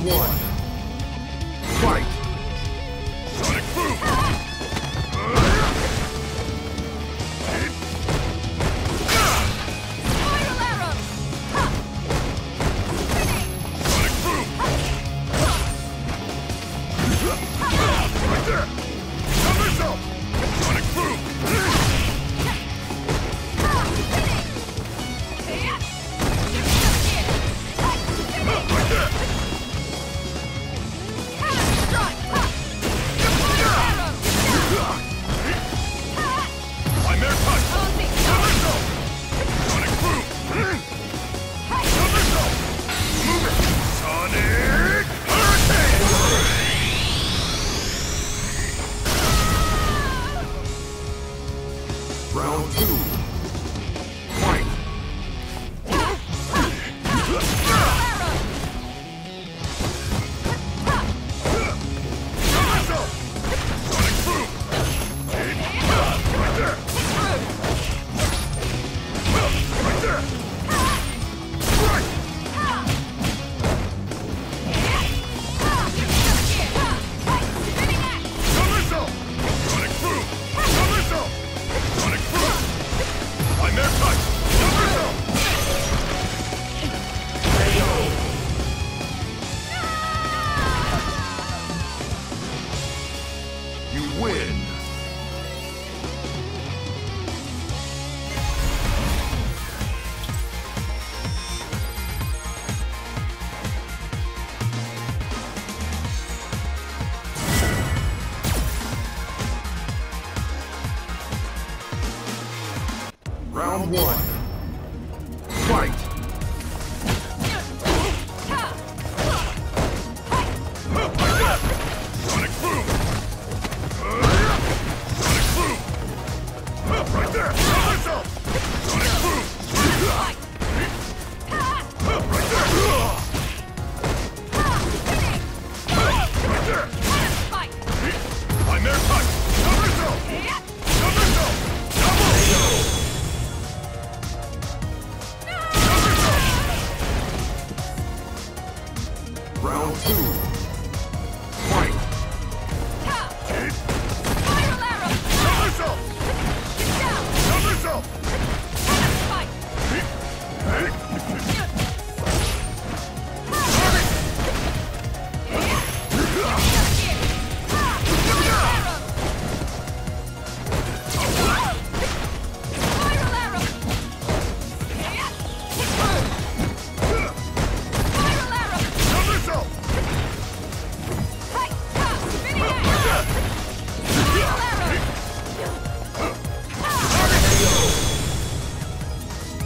one. Fight! Sonic Boom! Spiral arrow! Ha! Finish! Sonic Boom! Right there! Stop yourself! Sonic Boom! Right there! I'm there, touch! Stop yourself! Sonic Boom! Stop yourself! Move it! Sonic Hurricane! Round two. Fight! Stop yourself! Sonic Boom! Right there! Right there! Right! Stop yourself! Sonic Boom! Stop yourself! Sonic Boom! I'm there, touch! Stop yourself! You win! Round one. Fight! Sonic Boom! Sonic Boom! Right there! Stop yourself! Sonic Boom! Right there! Right there! I'm there, touch! Stop yourself! Stop yourself! Double! Stop yourself! Round two. Fight! Spiral arrow! Stop yourself! Get down! Stop yourself! Fight! Spiral arrow! Spiral arrow! Stop yourself! Fight! Finish! Spiral arrow!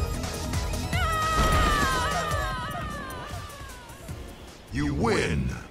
You win!